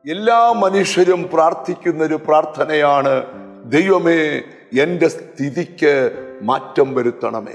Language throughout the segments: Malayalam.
എല്ലാ മനുഷ്യരും പ്രാർത്ഥിക്കുന്നൊരു പ്രാർത്ഥനയാണ്, ദൈവമേ എൻ്റെ സ്ഥിതിക്ക് മാറ്റം വരുത്തണമേ.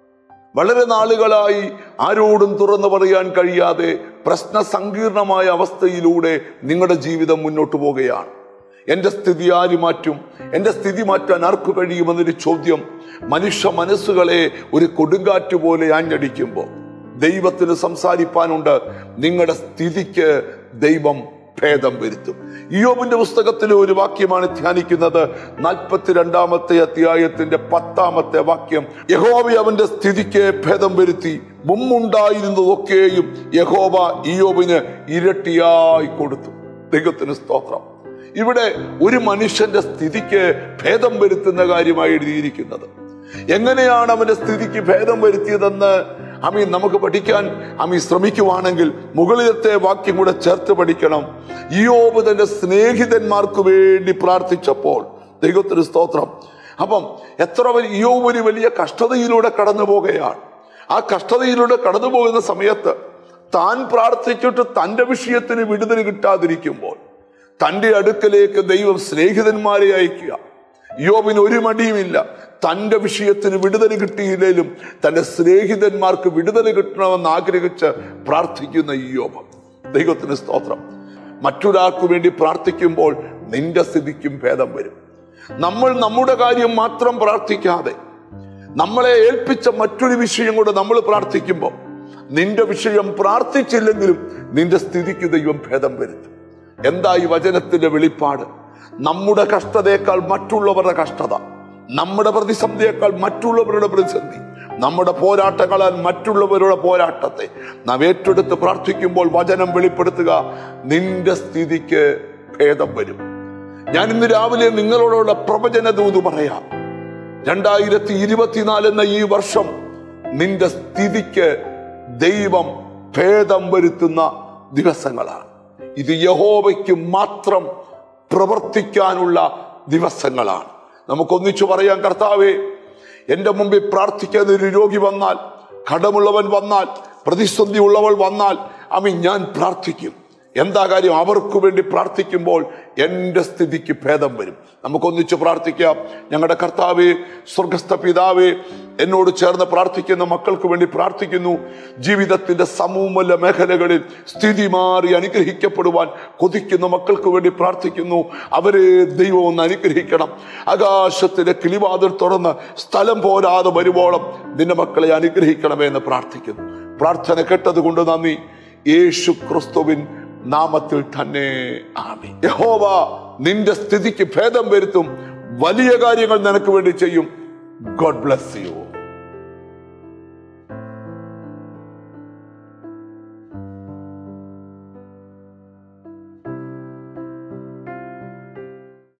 വളരെ നാളുകളായി ആരോടും തുറന്നു പറയാൻ കഴിയാതെ പ്രശ്നസങ്കീർണമായ അവസ്ഥയിലൂടെ നിങ്ങളുടെ ജീവിതം മുന്നോട്ട് പോവുകയാണ്. എൻ്റെ സ്ഥിതി ആര് മാറ്റും? എൻ്റെ സ്ഥിതി മാറ്റാൻ ആർക്ക് കഴിയുമെന്നൊരു ചോദ്യം മനുഷ്യ മനസ്സുകളെ ഒരു കൊടുങ്കാറ്റ് പോലെ ആഞ്ഞടിക്കുമ്പോൾ ദൈവത്തിന് സംസാരിപ്പാനുണ്ട്. നിങ്ങളുടെ സ്ഥിതിക്ക് ദൈവം ഭേദം വരുത്തും. ഇയ്യോബിന്റെ പുസ്തകത്തിലെ ഒരു വാക്യമാണ് ധ്യാനിക്കുന്നത്. 42-ാമത്തെ അധ്യായത്തിന്റെ 10-ാമത്തെ വാക്യം. യഹോവ അവന്റെ സ്ഥിതിക്ക് ഭേദം വരുത്തി, മുമ്പുണ്ടായിരുന്നതൊക്കെയും യഹോവ ഇയ്യോബിന് ഇരട്ടിയായി കൊടുത്തു. ദൈവത്തിന് സ്തോത്രം. ഇവിടെ ഒരു മനുഷ്യന്റെ സ്ഥിതിക്ക് ഭേദം വരുത്തുന്ന കാര്യമായി എഴുതിയിരിക്കുന്നത്. എങ്ങനെയാണ് അവന്റെ സ്ഥിതിക്ക് ഭേദം വരുത്തിയതെന്ന് നമുക്ക് പഠിക്കാൻ ശ്രമിക്കുവാണെങ്കിൽ മുകളിലത്തെ വാക്യം കൂടെ ചേർത്ത് പഠിക്കണം. ഇയ്യോബ് തന്റെ സ്നേഹിതന്മാർക്ക് വേണ്ടി പ്രാർത്ഥിച്ചപ്പോൾ, ദൈവത്തിന് സ്തോത്രം. അപ്പം ഇയ്യോബ് ഒരു വലിയ കഷ്ടതയിലൂടെ കടന്നു പോകുകയാണ്. ആ കഷ്ടതയിലൂടെ കടന്നു പോകുന്ന സമയത്ത് താൻ പ്രാർത്ഥിച്ചിട്ട് തന്റെ വിഷയത്തിന് വിടുതൽ കിട്ടാതിരിക്കുമ്പോൾ തന്റെ അടുക്കലേക്ക് ദൈവം സ്നേഹിതന്മാരെ അയക്കുക. ഇയ്യോബിന് ഒരു മടിയുമില്ല. തന്റെ വിഷയത്തിന് വിടുതൽ കിട്ടിയില്ലേലും തന്റെ സ്നേഹിതന്മാർക്ക് വിടുതൽ കിട്ടണമെന്ന് ആഗ്രഹിച്ച് പ്രാർത്ഥിക്കുന്ന ഇയ്യോബ്. ദൈവത്തിന് സ്തോത്രം. മറ്റൊരാൾക്ക് വേണ്ടി പ്രാർത്ഥിക്കുമ്പോൾ നിന്റെ സ്ഥിതിക്കും ഭേദം വരും. നമ്മൾ നമ്മുടെ കാര്യം മാത്രം പ്രാർത്ഥിക്കാതെ നമ്മളെ ഏൽപ്പിച്ച മറ്റൊരു വിഷയം കൊണ്ട് നമ്മൾ പ്രാർത്ഥിക്കുമ്പോൾ നിന്റെ വിഷയം പ്രാർത്ഥിച്ചില്ലെങ്കിലും നിന്റെ സ്ഥിതിക്ക് ദൈവം ഭേദം വരുത്തും. എന്താ ഈ വചനത്തിന്റെ വെളിപ്പാട്? നമ്മുടെ കഷ്ടതയേക്കാൾ മറ്റുള്ളവരുടെ കഷ്ടത, നമ്മുടെ പ്രതിസന്ധിയേക്കാൾ മറ്റുള്ളവരുടെ പ്രതിസന്ധി, നമ്മുടെ പോരാട്ടങ്ങളാൽ മറ്റുള്ളവരുടെ പോരാട്ടത്തെ നാം ഏറ്റെടുത്ത് പ്രാർത്ഥിക്കുമ്പോൾ വചനം വെളിപ്പെടുത്തുക, നിന്റെ സ്ഥിതിക്ക് ഭേദം വരും. ഞാൻ ഇന്ന് രാവിലെ നിങ്ങളോടുള്ള പ്രവചന ദൂത് പറയാം. 2024 എന്ന ഈ വർഷം നിന്റെ സ്ഥിതിക്ക് ദൈവം ഭേദം വരുത്തുന്ന ദിവസങ്ങളാണ്. ഇത് യഹോവയ്ക്ക് മാത്രം പ്രവർത്തിക്കാനുള്ള ദിവസങ്ങളാണ്. നമുക്കൊന്നിച്ചു പറയാം, കർത്താവേ, എൻ്റെ മുമ്പിൽ പ്രാർത്ഥിക്കാൻ ഒരു രോഗി വന്നാൽ, കടമുള്ളവൻ വന്നാൽ, പ്രതിസന്ധി ഉള്ളവൾ വന്നാൽ ഞാൻ പ്രാർത്ഥിക്കും. എന്താ കാര്യം? അവർക്ക് വേണ്ടി പ്രാർത്ഥിക്കുമ്പോൾ എൻ്റെ സ്ഥിതിക്ക് ഭേദം വരും. നമുക്കൊന്നിച്ച് പ്രാർത്ഥിക്കാം. ഞങ്ങളുടെ കർത്താവേ, സ്വർഗസ്ഥ പിതാവേ, എന്നോട് ചേർന്ന് പ്രാർത്ഥിക്കുന്ന മക്കൾക്ക് വേണ്ടി പ്രാർത്ഥിക്കുന്നു. ജീവിതത്തിന്റെ സമൂല മേഖലകളിൽ സ്ഥിതി മാറി അനുഗ്രഹിക്കപ്പെടുവാൻ കൊതിക്കുന്ന മക്കൾക്ക് വേണ്ടി പ്രാർത്ഥിക്കുന്നു. അവരെ ദൈവം ഒന്ന് അനുഗ്രഹിക്കണം. ആകാശത്തിലെ കിളിവാതിൽ തുറന്ന് സ്ഥലം പോരാതെ വരുവോളം നിന്റെ മക്കളെ അനുഗ്രഹിക്കണമേ എന്ന് പ്രാർത്ഥിക്കുന്നു. പ്രാർത്ഥന കേട്ടത് കൊണ്ട് നന്ദി. യേശു ക്രിസ്തുവിൻ നാമത്തിൽ തന്നെ ആമേൻ. യഹോവ നിന്റെ സ്ഥിതിക്ക് ഭേദം വരുത്തും. വലിയ കാര്യങ്ങൾ നിനക്ക് വേണ്ടി ചെയ്യും. God bless U.